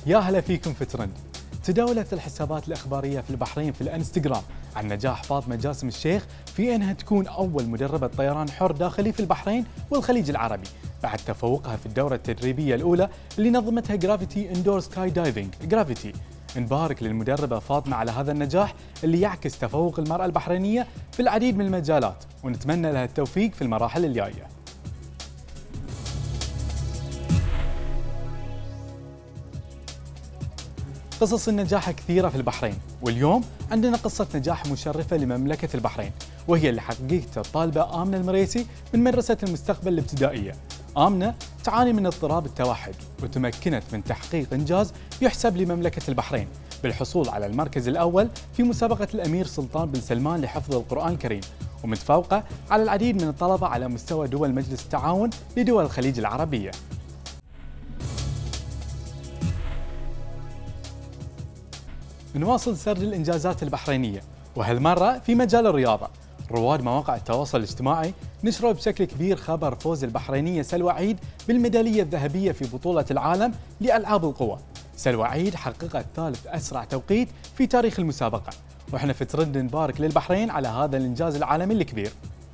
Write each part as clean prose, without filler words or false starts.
يا هلا فيكم في ترند. تداولت الحسابات الإخبارية في البحرين في الانستغرام عن نجاح فاطمة جاسم الشيخ في أنها تكون أول مدربة طيران حر داخلي في البحرين والخليج العربي بعد تفوقها في الدورة التدريبية الأولى اللي نظمتها جرافيتي اندور سكاي دايفنج جرافيتي. نبارك للمدربة فاطمة على هذا النجاح اللي يعكس تفوق المرأة البحرينية في العديد من المجالات، ونتمنى لها التوفيق في المراحل الجاية. قصص النجاح كثيرة في البحرين، واليوم عندنا قصة نجاح مشرفة لمملكة البحرين، وهي اللي حققتها الطالبة آمنة المريسي من مدرسة المستقبل الابتدائية. آمنة تعاني من اضطراب التوحد، وتمكنت من تحقيق إنجاز يحسب لمملكة البحرين بالحصول على المركز الأول في مسابقة الأمير سلطان بن سلمان لحفظ القرآن الكريم، ومتفوقة على العديد من الطلبة على مستوى دول مجلس التعاون لدول الخليج العربية. نواصل سرد الإنجازات البحرينية، وهالمرة في مجال الرياضة. رواد مواقع التواصل الاجتماعي نشروا بشكل كبير خبر فوز البحرينية سلوى عيد بالميدالية الذهبية في بطولة العالم لألعاب القوى. سلوى عيد حققت ثالث أسرع توقيت في تاريخ المسابقة، وإحنا في ترند نبارك للبحرين على هذا الإنجاز العالمي الكبير.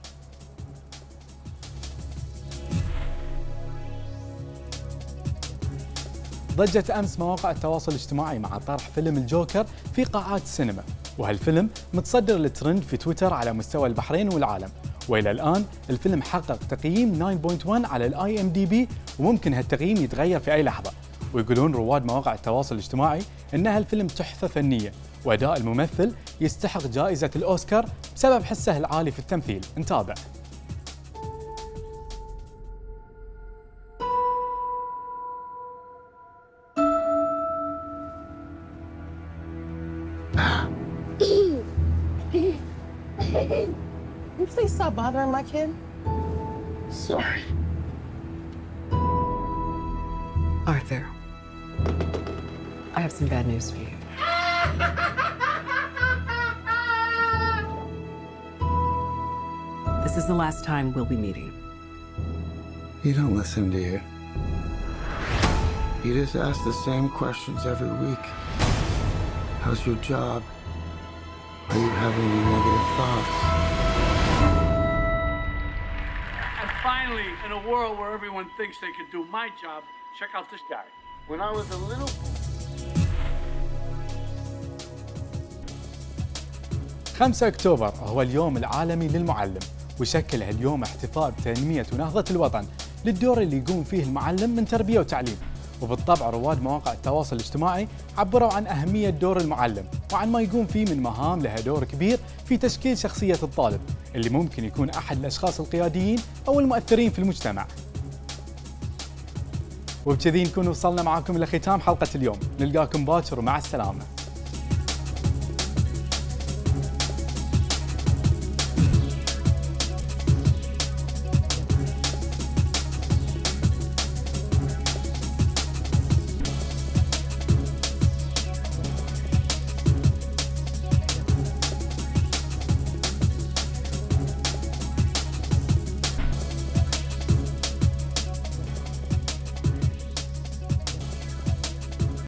ضجت أمس مواقع التواصل الاجتماعي مع طرح فيلم الجوكر في قاعات السينما، وهالفيلم متصدر الترند في تويتر على مستوى البحرين والعالم، وإلى الآن الفيلم حقق تقييم 9.1 على الآي ام دي بي، وممكن هالتقييم يتغير في أي لحظة. ويقولون رواد مواقع التواصل الاجتماعي إن هالفيلم تحفة فنية، وأداء الممثل يستحق جائزة الأوسكار بسبب حسه العالي في التمثيل. نتابع. Can you please stop bothering my kid? Sorry. Arthur, I have some bad news for you. This is the last time we'll be meeting. You don't listen, do you? You just ask the same questions every week. How's your job? Are you having any negative thoughts? And finally, in a world where everyone thinks they can do my job, check out this guy. When I was a little... 5 أكتوبر هو اليوم العالمي للمعلم، ويشكل هاليوم احتفاء بتنمية ونهضة الوطن للدور اللي يقوم فيه المعلم من تربية وتعليم. وبالطبع رواد مواقع التواصل الاجتماعي عبروا عن أهمية دور المعلم وعن ما يقوم فيه من مهام لها دور كبير في تشكيل شخصية الطالب اللي ممكن يكون أحد الأشخاص القياديين أو المؤثرين في المجتمع. وبكذي نكون وصلنا معاكم إلى ختام حلقة اليوم، نلقاكم باكر ومع السلامة.